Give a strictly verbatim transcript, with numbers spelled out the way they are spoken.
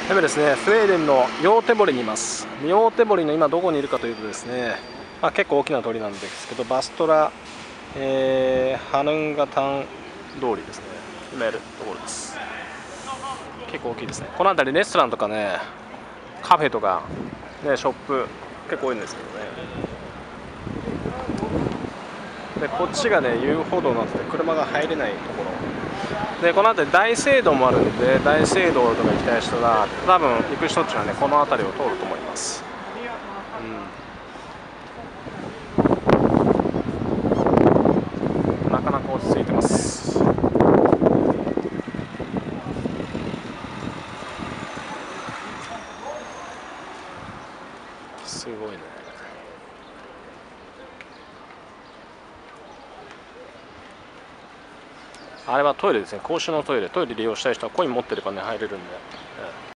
今ですね、スウェーデンのヨーテボリにいます。ヨーテボリの今どこにいるかというとですね、まあ、結構大きな通りなんですけど、バストラ、えー、ハヌンガタン通りですね、今いるところです。結構大きいですね。この辺りレストランとかね、カフェとか、ね、ショップ結構多いんですけどね。でこっちがね遊歩道になってて車が入れないところで、この辺り大聖堂もあるんで、大聖堂とか行きたい人が多分行く人っていうのはね、この辺りを通ると思います。うん、なかなか落ち着いてます。すごいね。あれはトイレですね、公衆のトイレ。トイレ利用したい人はコイン持ってればね入れるんで、